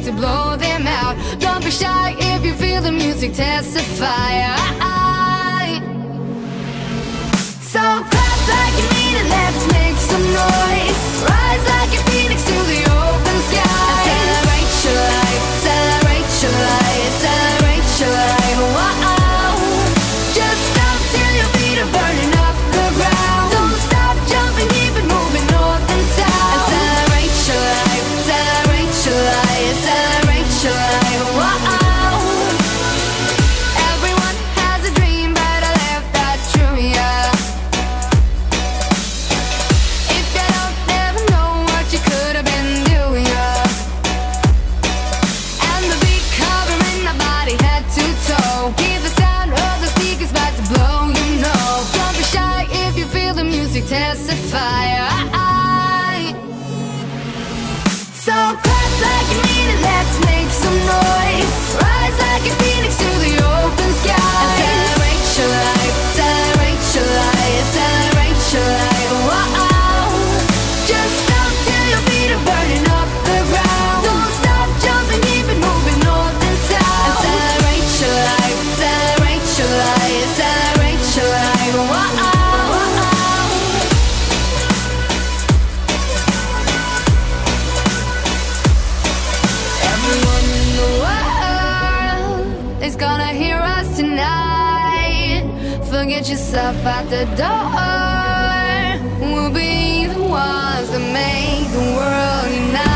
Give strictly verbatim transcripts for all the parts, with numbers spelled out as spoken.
to blow them out. Don't be shy if you feel the music testify. So clap like you mean it, let's make some noise. Rise like a phoenix to the open sky. Celebrate your life, celebrate your life, celebrate your life. Wow. Just stop till your feet are burning up the ground. Don't stop jumping, keep it moving north and south. Celebrate your life, celebrate your life, celebrate your life. Wow. Everyone has a dream, but I live that true, yeah. If you don't never know what you could have been doing, yeah. And the beat covering my body head to toe. Hear the sound of the speakers about to blow, you know. Don't be shy if you feel the music testify. So clap like you mean it, let's make some noise. Rise like a phoenix to the open sky. Celebrate your life, celebrate your life, celebrate your life. Wow. Just stop till your feet are burning up the ground. Don't stop jumping, keep it moving north and south. Celebrate your life, celebrate your life, celebrate your life. Wow. Everyone in the world is gonna hear us tonight. Forget yourself at the door. We'll be the ones that make the world unite.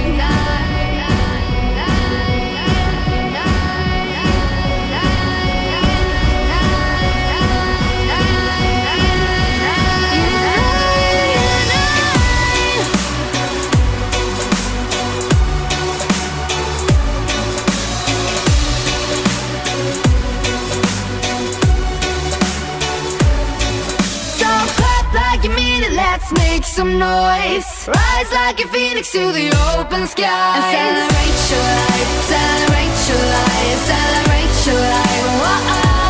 So clap like you mean it, let's make some noise. Rise like a phoenix to the open sky. And celebrate your life, celebrate your life, celebrate your life. Whoa.